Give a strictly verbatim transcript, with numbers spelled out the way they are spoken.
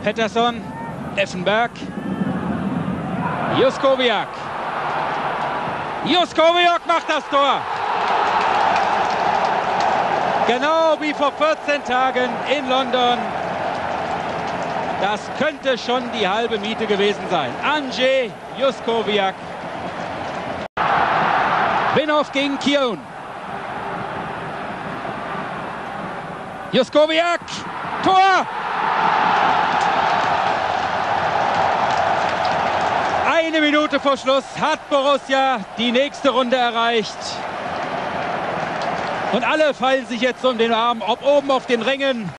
Pettersson, Effenberg, Juskowiak. Juskowiak macht das Tor. Genau wie vor vierzehn Tagen in London. Das könnte schon die halbe Miete gewesen sein. Andrzej Juskowiak. Winhoff gegen Kion. Juskowiak. Tor! Eine Minute vor Schluss hat Borussia die nächste Runde erreicht. Und alle fallen sich jetzt um den Arm, ob oben auf den Rängen